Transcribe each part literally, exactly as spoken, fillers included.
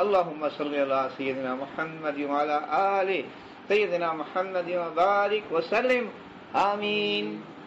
अल्लाहुम्मा सल्लि अला सय्यिदिना मुहम्मद व अला आलि सय्यिदिना मुहम्मद व बारिक व सल्लिम आमीन।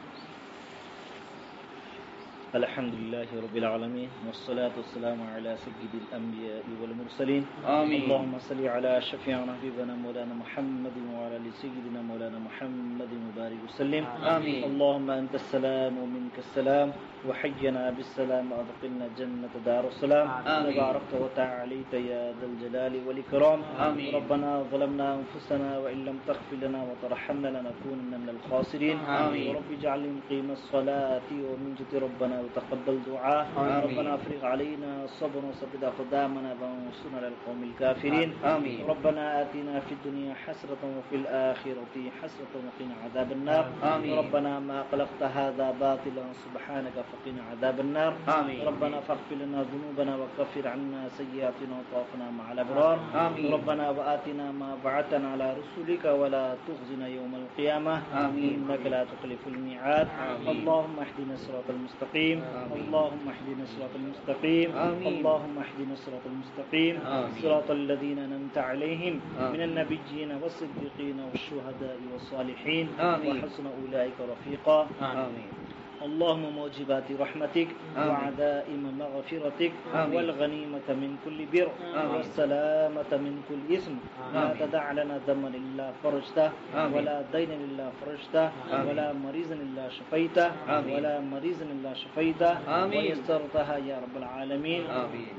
अल्हम्दुलिल्लाहि रब्बिल आलमीन वस्सलातु वस्सलामु अला सय्यिदिल अंबिया'i वल मुरसलीन। आमीन। अल्लाहुम्मा सल्लि अला शफी'ना हबीबना मौलाना मुहम्मद व अला आलि सय्यिदिना मौलाना मुहम्मद व बारिक व सल्लिम आमीन। अल्लाहुम्मा अंतस सलाम व मिनकस सलाम व हय्यना बिस सलाम व अदखिलना जन्नत दारुस सलाम व बारकत व तआलैत या दल जलाली वल इकराम। आमीन। रब्बना ज़लमना अनफुसना व इन लम तग़फिर लना व तरहमना लनकूनन्ना मिनल खासिरीन। आमीन। रब्बि इजअलनी मुक़ीमस सलाति व मिन ज़ुर्रिय्यति रब्बना तक़ब्बल दुआ। रब्बना अफ़रिग़ अलैना सब्रन वसब्बित अक़दामना वंसूरना अलल क़ौमिल काफ़िरीन। आमीन। रब्बना आतिना फ़िद दुनिया हसरतन व फ़िल आख़िरति हसरतन व क़िना अज़ाबन नार। आमीन। रब्बना मा ख़लक़्त हाज़ा बातिलन सुब्हानक फ़क़िना अज़ाबन नार। आमीन। रब्बना फ़ग़फ़िर लना ज़ुनूबना व कफ़िर अन्ना सय्यिआतिना व तवफ़्फ़ना मअल अबरार। आमीन। रब्बना व आतिना मा वअदतना अला रुसुलिक व ला तुख़ज़िना यौमल क़ियामह इन्नका ला तुख़्लिफ़ुल मिआद। अल्लाहुम्मा इहदिना सिरातल मुस्तक़ीम। اللهم اهدنا الصراط المستقيم اللهم اهدنا الصراط المستقيم صراط الذين أنعمت عليهم من النبيين والصديقين والشهداء والصالحين وحسن أولئك رفيقا. آمين. اللهم موجبات رحمتك وعزائم مغفرتك والغنيمة من كل بر والسلامة من كل إثم. لا تدع لنا ذنبا إلا فرجته ولا دينا إلا فرجته ولا مريضا إلا شفيته ولا مريضا إلا شفيته ويسرتها يا رب العالمين. آمين.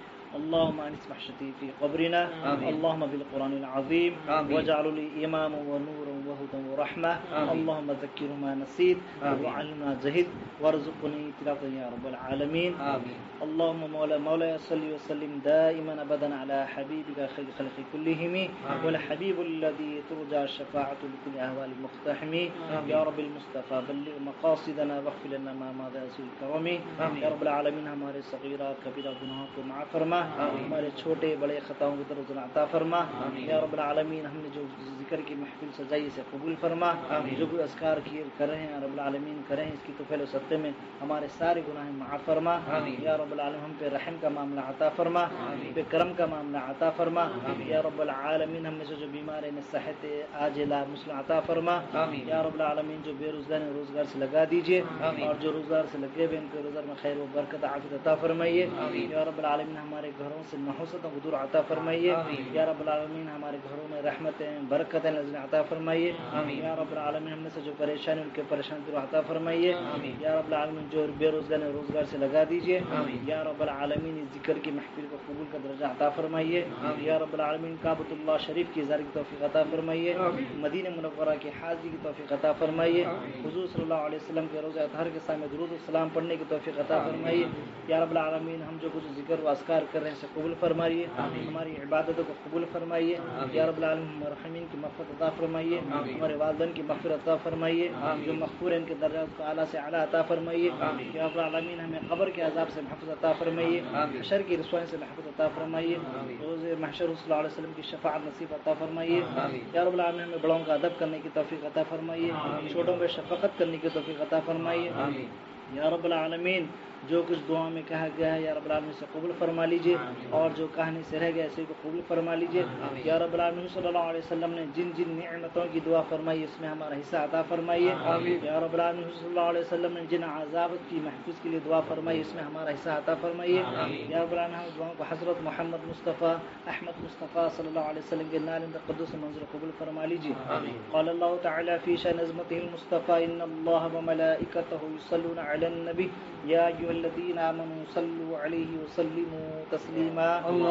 اللهم أنس وحشتي في قبرنا. اللهم بالقرآن العظيم واجعل لي إماما ونورا وهدى ورحمة. اللهم ذكر ما نسيت وعلمنا جهد وارزقني تلاوة يا رب العالمين. آمين. اللهم مولا مولاي صل وسلم دائما أبدا على حبيبك خير الخلق كلهم والحبيب الذي ترجى الشفاعة لكل أهوال المقتحم. يا رب المصطفى بلغ مقاصدنا واغفر لنا ما مضى سوء الكرم. يا رب العالمين हमारे सगीरा कबीरा गुनाहों को माफ़ फरमा। हमारे छोटे बड़े खताओं को दर्द अता फरमा। या रब्बुल आलमीन हमने जो जिक्र की महफिल सजाई से कबूल फरमा। जो भी अस्कार किए कर रहे हैं रब्बुल आलमीन करें इसकी तो पहले सत्ते में हमारे सारे गुनाह माफ़ फरमा। या रब्बुल आलमीन हम पे रहम का मामला अता फरमा हम पे करम का मामला अता फरमा। या रब्बुल आलमीन हमने से जो बीमार है सेहत आजिला मुस्लिम अता फरमा। या रब्बुल आलमीन जो बेरोजगार है रोजगार से लगा दीजिए और जो रोजगार से लगे हुए इनके रोजगार में खैर व बरकत आफियत अता फरमाइए। या रब्बुल आलमीन हमारे घरों से नहुसतों को दूर अता फरमाइए। या रब्बुल आलमीन हमारे घरों में रहमतें बरकतें नज़र अता फरमाइए। या रब्बुल आलमीन हमने से जो परेशानी उनके परेशानी दूर अता फरमाइए। या रब्बुल आलमीन जो बेरोजगार है रोजगार से लगा दीजिए। या रब्बुल आलमीन इस जिक्र की महफिल को कबूल का दर्जा अता फरमाइए। या रब्बुल आलमीन काबतुल्लाह शरीफ की ज़ियारत की तौफीक अता फरमाइए। मदीना मुनव्वरा की हाज़री की तौफीक अता फरमाइए। हुज़ूर सल्लल्लाहु अलैहि वसल्लम के रोज़ा अतहर के सामने दुरूद व सलाम पढ़ने की तौफीक अता फरमाइए। या रब्बुल आलमीन हम जो कुछ जिक्र व अस्कार कर रहे हैं कबूल फरमाइए। हमारी इबादतों को कबूल फरमाइए। या रब्बुल आलमीन मरहमीन की मग़फ़िरत अता फरमाइए। हमारे वालिदैन की मग़फ़िरत अता फरमाइए। जो मग़फ़ूर हैं इनके दर्जात को आला से आला अता फरमाइए। या रब्बुल आलमीन हमें क़ब्र के अज़ाब से महफ़ूज़ अता फरमाइए। हशर की रुसवाई से महफ़ूज़ अता फरमाइए। रोज़ महशर सल्लल्लाहु अलैहि वसल्लम की शफ़ाअत नसीब अता फरमाइए। या रब्बुल आलमीन हमें बड़ों का अदब करने की तौफ़ीक़ अता फरमाइए। छोटों पे शफ़क़त करने की तौफ़ीक़ अता फरमाइए। या रब्बुल आलमीन जो कुछ दुआ में कहा गया है या रब्बुल आलमीन से कबूल फरमा लीजिए और जो कहने से रह गया इसे को कबूल फरमा लीजिए। या रब्बुल आलमीन सल्लल्लाहु अलैहि वसल्लम ने जिन जिन नेमतों की दुआ फरमाई इसमें हमारा हिस्सा अता फरमाइए। या रब्बुल आलमीन सल्लल्लाहु अलैहि वसल्लम ने जिन अज़ाब की महफूज के लिए दुआ फरमाई इसमें हमारा हिस्सा अता फरमाइए। या रब्बुल आलमीन हम दुआओं को हज़रत मोहम्मद मुस्तफ़ा अहमद मुस्तफ़ा सल्लल्लाहु अलैहि वसल्लम के नाम क़ुद्दूस मंज़ूर कबूल फरमा लीजिए। क़ाल अल्लाहु तआला फ़ी शान अज़मतिहिल मुस्तफ़ा इन्नल्लाह व मलाइकतहु युसल्लूना अलन नबी या अय्युहल्लज़ीना आमनू सल्लू अलैहि व सल्लिमू तस्लीमा।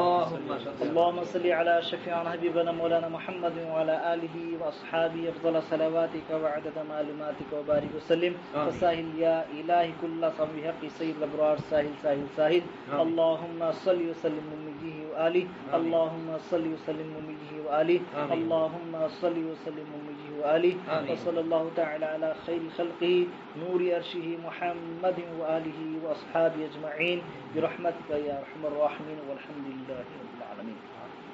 अल्लाहुम्मा सल्लि अला शफ़ीअना हबीबना मौलाना मुहम्मद व अला आलिहि व अस्हाबिहि अफ़ज़ल सलावातिका व अदद मालूमातिका व बारिक व सल्लिम फसाहिल या इलाही कुल्ला समी हक़ सय्यिद अबरार साहिल साहिल साहिल। अल्लाहुम्मा सल्लि व सल्लिम मुमिय्यिहि व आलि। अल्लाहुम्मा सल्लि व सल्लिम मुमिय्यिहि व आलि। अल्लाहुम्मा सल्लि व सल्लिम मुमिय्यिहि व आलि। व सल्लल्लाहु तआला अला खैरि खल्क़िहि नूरि अर्शिहि मुहम्मद व आलिहि व अस्हाबिहि अजमईन बिरहमतिका या अरहमर राहिमीन वल्हम्दुलिल्लाहि रब्बिल आलमीन।